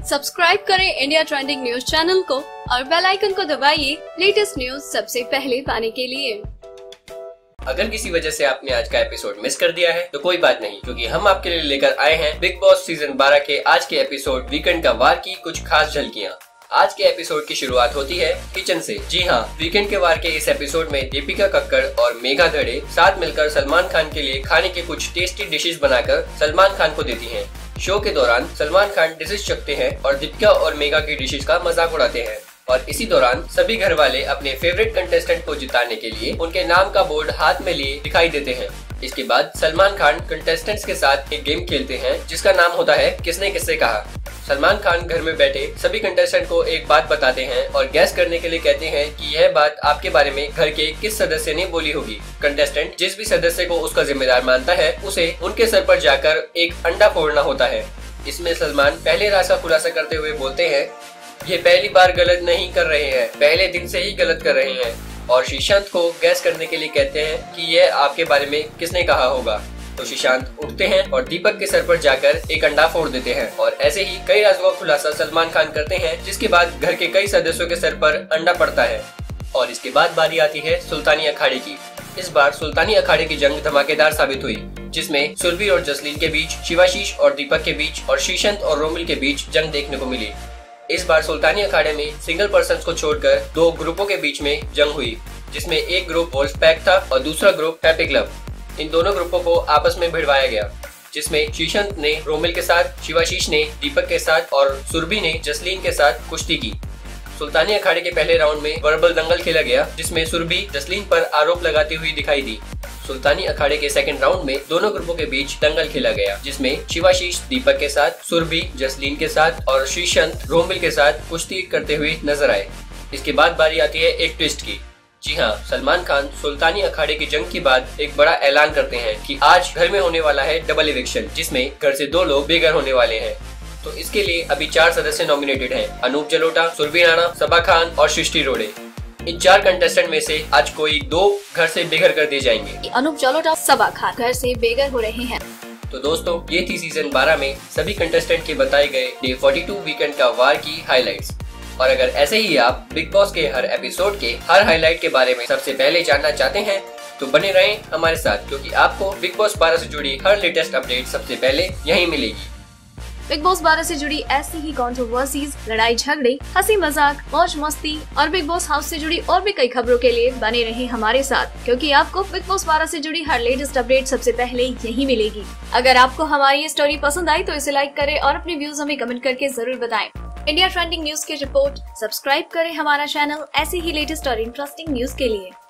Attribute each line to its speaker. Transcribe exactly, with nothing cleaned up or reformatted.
Speaker 1: Subscribe करें India trending news channel को और बेल आइकन को दबाइए लेटेस्ट न्यूज सबसे पहले पाने के लिए।
Speaker 2: अगर किसी वजह से आपने आज का एपिसोड मिस कर दिया है तो कोई बात नहीं, क्योंकि हम आपके लिए लेकर आए हैं बिग बॉस सीजन बारह के आज के एपिसोड वीकेंड का वार की कुछ खास झलकियां। आज के एपिसोड की शुरुआत होती है किचन से। जी हाँ, वीकेंड के वार के इस एपिसोड में दीपिका कक्कड़ और मेघा धड़े साथ मिलकर सलमान खान के लिए खाने के कुछ टेस्टी डिशेस बनाकर सलमान खान को देती हैं। शो के दौरान सलमान खान डिशेस चखते हैं और दीपिका और मेघा की डिशेस का मजाक उड़ाते हैं और इसी दौरान सभी घर वाले अपने फेवरेट कंटेस्टेंट को जिताने के लिए उनके नाम का बोर्ड हाथ में लिए दिखाई देते हैं। इसके बाद सलमान खान कंटेस्टेंट्स के साथ एक गेम खेलते हैं जिसका नाम होता है किसने किससे कहा। सलमान खान घर में बैठे सभी कंटेस्टेंट को एक बात बताते हैं और गैस करने के लिए कहते हैं कि यह बात आपके बारे में घर के किस सदस्य ने बोली होगी। कंटेस्टेंट जिस भी सदस्य को उसका जिम्मेदार मानता है उसे उनके सर पर जाकर एक अंडा फोड़ना होता है। इसमें सलमान पहले राज का खुलासा करते हुए बोलते हैं, ये पहली बार गलत नहीं कर रहे हैं, पहले दिन से ही गलत कर रहे हैं। और शीशांत को गैस करने के लिए कहते हैं कि यह आपके बारे में किसने कहा होगा। तो शीशांत उठते हैं और दीपक के सर पर जाकर एक अंडा फोड़ देते हैं और ऐसे ही कई राजों का खुलासा सलमान खान करते हैं, जिसके बाद घर के कई सदस्यों के सर पर अंडा पड़ता है। और इसके बाद बारी आती है सुल्तानी अखाड़े की। इस बार सुल्तानी अखाड़े की जंग धमाकेदार साबित हुई, जिसमें सुरभि और जसलीन के बीच, शिवाशीष और दीपक के बीच और शीशांत और रोमिल के बीच जंग देखने को मिली। इस बार सुल्तानी अखाड़े में सिंगल पर्सन को छोड़कर दो ग्रुपों के बीच में जंग हुई, जिसमें एक ग्रुप वोल्फ पैक था और दूसरा ग्रुप हैप्पी क्लब। इन दोनों ग्रुपों को आपस में भिड़वाया गया, जिसमें शीशांत ने रोमिल के साथ, शिवाशीष ने दीपक के साथ और सुरभि ने जसलीन के साथ कुश्ती की। सुल्तानी अखाड़े के पहले राउंड में वर्बल दंगल खेला गया, जिसमें सुरभि जसलीन पर आरोप लगाती हुई दिखाई दी। सुल्तानी अखाड़े के सेकंड राउंड में दोनों ग्रुपों के बीच दंगल खेला गया, जिसमें शिवाशीष दीपक के साथ, सुरभि जसलीन के साथ और शीशांत रोमिल के साथ कुश्ती करते हुए नजर आए। इसके बाद बारी आती है एक ट्विस्ट की। जी हाँ, सलमान खान सुल्तानी अखाड़े की जंग के बाद एक बड़ा ऐलान करते हैं कि आज घर में होने वाला है डबल इविक्शन, जिसमें घर से दो लोग बेघर होने वाले हैं। तो इसके लिए अभी चार सदस्य नॉमिनेटेड हैं, अनूप जलोटा, सुरभि राणा, सबा खान और सृष्टि रोड़े। इन चार कंटेस्टेंट में से आज कोई दो घर से बेघर कर दिए जाएंगे।
Speaker 1: अनूप जलोटा, सबा खान घर से बेघर हो रहे हैं।
Speaker 2: तो दोस्तों, ये थी सीजन बारह में सभी कंटेस्टेंट के बताए गए डे बयालीस वीकेंड का वार की हाइलाइट्स। और अगर ऐसे ही आप बिग बॉस के हर एपिसोड के हर हाईलाइट के बारे में सबसे पहले जानना चाहते हैं तो बने रहें हमारे साथ, क्योंकि आपको बिग बॉस बारह से जुड़ी हर लेटेस्ट अपडेट सबसे पहले यहीं मिलेगी।
Speaker 1: बिग बॉस बारह से जुड़ी ऐसी ही कंट्रोवर्सीज, लड़ाई झगड़े, हंसी मजाक, मौज मस्ती और बिग बॉस हाउस से जुड़ी और भी कई खबरों के लिए बने रहें हमारे साथ, क्योंकि आपको बिग बॉस बारह से जुड़ी हर लेटेस्ट अपडेट सबसे पहले यहीं मिलेगी। अगर आपको हमारी ये स्टोरी पसंद आई तो इसे लाइक करें और अपने व्यूज हमें कमेंट करके जरूर बताएं। इंडिया ट्रेंडिंग न्यूज की रिपोर्ट, सब्सक्राइब करें हमारा चैनल ऐसी ही लेटेस्ट और इंटरेस्टिंग न्यूज के लिए।